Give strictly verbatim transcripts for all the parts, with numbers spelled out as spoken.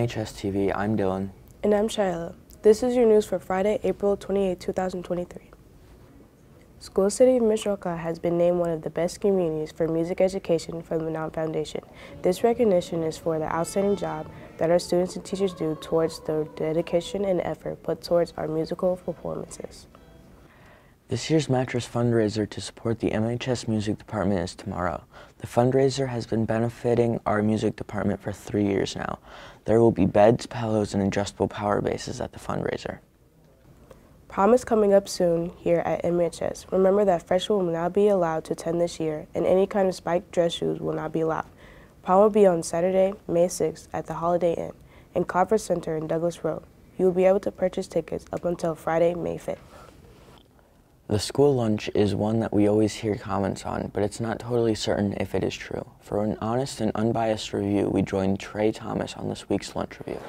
H S T V, I'm Dylan. And I'm Shiloh. This is your news for Friday, April twenty-eighth, two thousand twenty-three. School City of Mishawaka has been named one of the best communities for music education from the Mount Foundation. This recognition is for the outstanding job that our students and teachers do towards the dedication and effort put towards our musical performances. This year's mattress fundraiser to support the M H S Music Department is tomorrow. The fundraiser has been benefiting our music department for three years now. There will be beds, pillows, and adjustable power bases at the fundraiser. Prom is coming up soon here at M H S. Remember that freshmen will not be allowed to attend this year, and any kind of spiked dress shoes will not be allowed. Prom will be on Saturday, May sixth at the Holiday Inn and Conference Center in Douglas Road. You will be able to purchase tickets up until Friday, May fifth. The school lunch is one that we always hear comments on, but it's not totally certain if it is true. For an honest and unbiased review, we joined Trey Thomas on this week's lunch review.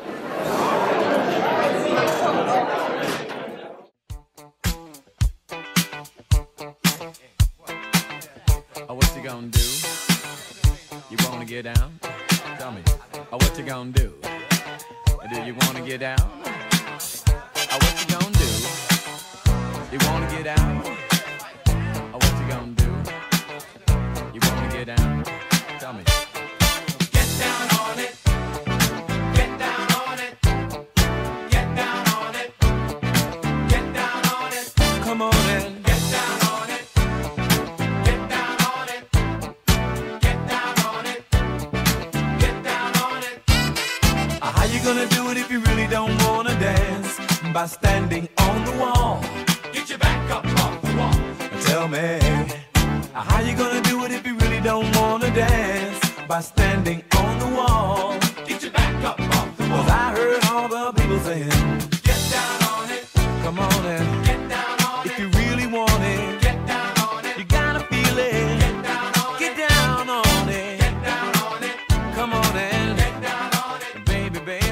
Oh, what you gonna do? You wanna get down? Tell me. Oh, what you gonna do? Do you wanna get down? Oh, what you gonna do? You wanna get out? Oh, what you gonna do? You wanna get down? Tell me. Get down on it. Get down on it. Get down on it. Get down on it. Come on in. Get down on it. Get down on it. Get down on it. Get down on it. Uh, how you gonna do it if you really don't wanna dance? By standing on the wall. Get your back up off the wall. Tell me, how you gonna do it if you really don't wanna dance? By standing on the wall. Get your back up off the wall. 'Cause I heard all the people saying, get down on it. Come on and get down on it. If you really want it, get down on it. You gotta feel it. Get down on it. Get down on it. Get down on it. Come on and get down on it. Baby, baby.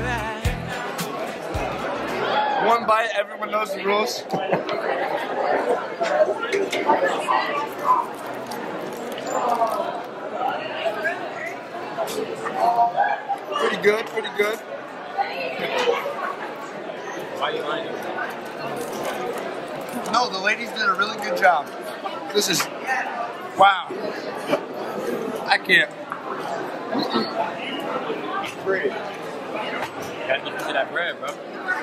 One bite, everyone knows the rules. Pretty good, pretty good. Why are you lying? No, the ladies did a really good job. This is, wow. I can't. Great. You gotta eat into that bread, bro.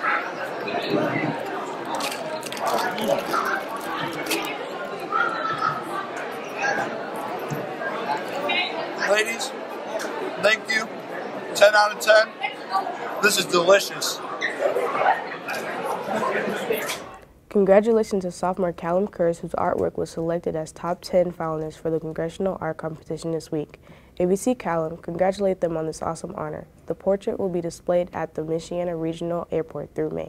Ladies, thank you. ten out of ten. This is delicious. Congratulations to sophomore Callum Curtis, whose artwork was selected as top ten finalists for the Congressional Art Competition this week. A B C Callum, congratulate them on this awesome honor. The portrait will be displayed at the Mishawaka Regional Airport through May.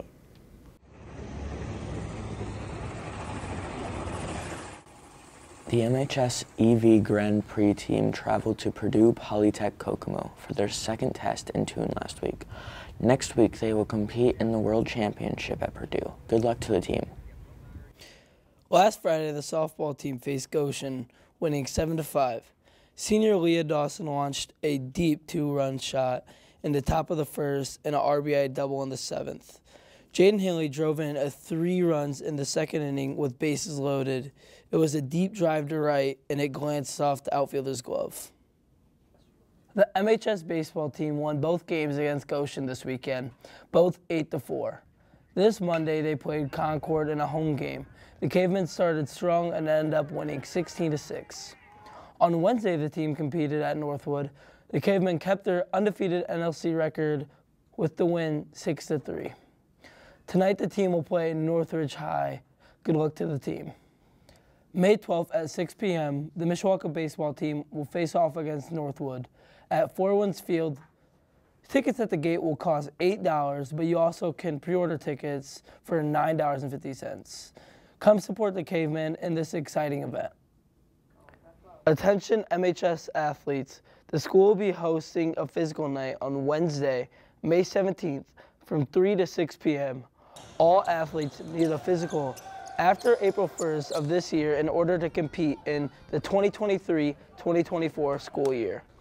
The M H S E V Grand Prix team traveled to Purdue Polytech Kokomo for their second test in tune last week. Next week, they will compete in the World Championship at Purdue. Good luck to the team. Last Friday, the softball team faced Goshen, winning seven to five. Senior Leah Dawson launched a deep two-run shot in the top of the first and an R B I double in the seventh. Jaden Haley drove in a three runs in the second inning with bases loaded. It was a deep drive to right, and it glanced off the outfielder's glove. The M H S baseball team won both games against Goshen this weekend, both eight to four. This Monday, they played Concord in a home game. The Cavemen started strong and ended up winning sixteen to six. On Wednesday, the team competed at Northwood. The Cavemen kept their undefeated N L C record with the win six to three. Tonight, the team will play Northridge High. Good luck to the team. May twelfth at six p m, the Mishawaka baseball team will face off against Northwood at Four Winds Field. Tickets at the gate will cost eight dollars, but you also can pre-order tickets for nine dollars and fifty cents. Come support the Cavemen in this exciting event. Attention M H S athletes, the school will be hosting a physical night on Wednesday, May seventeenth from three to six p m All athletes need a physical after April first of this year in order to compete in the twenty twenty-three twenty twenty-four school year.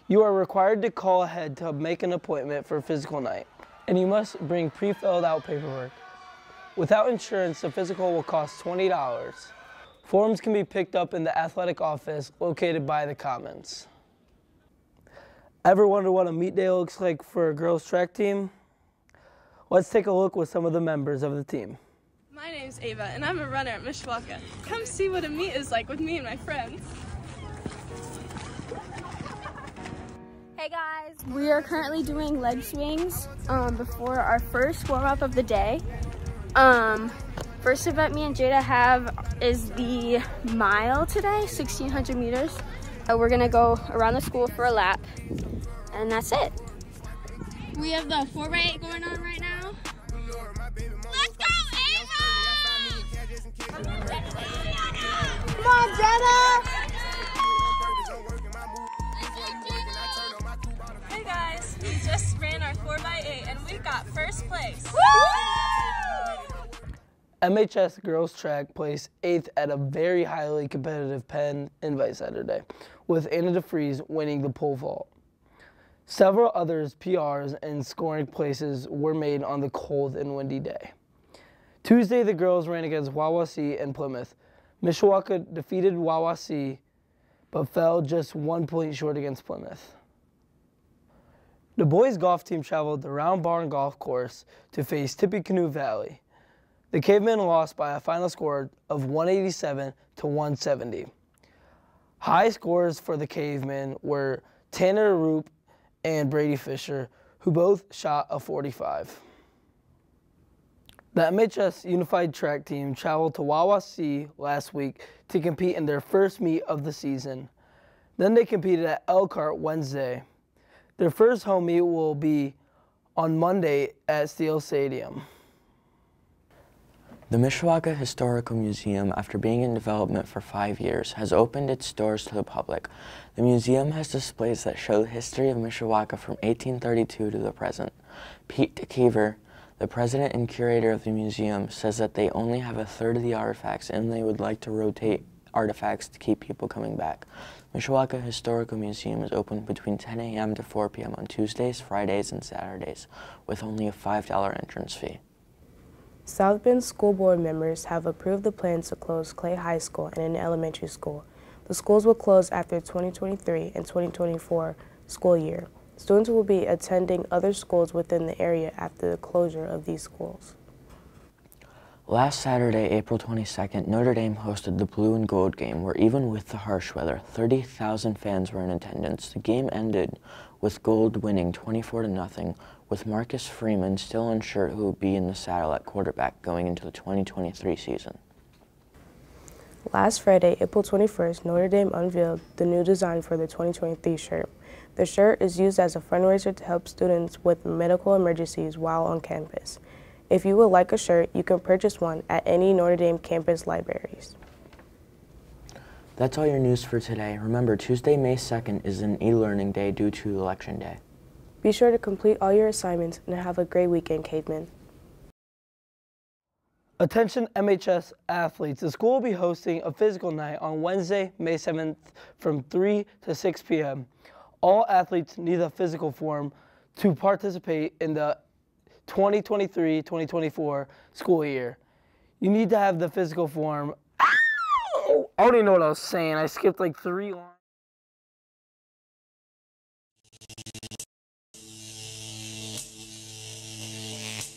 You are required to call ahead to make an appointment for physical night, and you must bring pre-filled out paperwork. Without insurance, the physical will cost twenty dollars. Forms can be picked up in the athletic office located by the Commons. Ever wonder what a meet day looks like for a girls track team? Let's take a look with some of the members of the team. My name's Ava, and I'm a runner at Mishawaka. Come see what a meet is like with me and my friends. Hey guys, we are currently doing leg swings um, before our first warm-up of the day. Um, first event me and Jada have is the mile today, sixteen hundred meters. Uh, we're gonna go around the school for a lap, and that's it. We have the four by eight going on right now. Let's go, Ava! Come on, Jada! Hey guys, we just ran our four by eight and we got first place. M H S girls track placed eighth at a very highly competitive Penn Invite Saturday, with Anna DeFries winning the pole vault. Several others, P Rs, and scoring places were made on the cold and windy day. Tuesday, the girls ran against Wawasee and Plymouth. Mishawaka defeated Wawasee, but fell just one point short against Plymouth. The boys' golf team traveled the Round Barn Golf Course to face Tippecanoe Valley. The Cavemen lost by a final score of one eighty-seven to one seventy. High scores for the Cavemen were Tanner Roop and Brady Fisher, who both shot a forty-five. The M H S Unified Track Team traveled to Wawasee last week to compete in their first meet of the season. Then they competed at Elkhart Wednesday. Their first home meet will be on Monday at Steel Stadium. The Mishawaka Historical Museum, after being in development for five years, has opened its doors to the public. The museum has displays that show the history of Mishawaka from eighteen thirty-two to the present. Pete DeKeever, the president and curator of the museum, says that they only have a third of the artifacts and they would like to rotate artifacts to keep people coming back. Mishawaka Historical Museum is open between ten A M to four P M on Tuesdays, Fridays, and Saturdays, with only a five dollar entrance fee. South Bend School Board members have approved the plans to close Clay High School and an elementary school. The schools will close after twenty twenty-three and twenty twenty-four school year. Students will be attending other schools within the area after the closure of these schools. Last Saturday, April twenty-second, Notre Dame hosted the Blue and Gold game, where even with the harsh weather, thirty thousand fans were in attendance. The game ended with Gold winning twenty-four to nothing, with Marcus Freeman still unsure who would be in the saddle at quarterback going into the twenty twenty-three season. Last Friday, April twenty-first, Notre Dame unveiled the new design for the twenty twenty-three shirt. The shirt is used as a fundraiser to help students with medical emergencies while on campus. If you would like a shirt, you can purchase one at any Notre Dame campus libraries. That's all your news for today. Remember, Tuesday, May second is an e-learning day due to Election Day. Be sure to complete all your assignments and have a great weekend, Cavemen. Attention M H S athletes, the school will be hosting a physical night on Wednesday, May seventh from three to six P M All athletes need a physical form to participate in the twenty twenty-three twenty twenty-four school year. You need to have the physical form. Ow! I don't even know what I was saying. I skipped like three lines.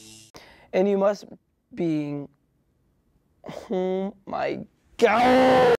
And you must be, oh my God.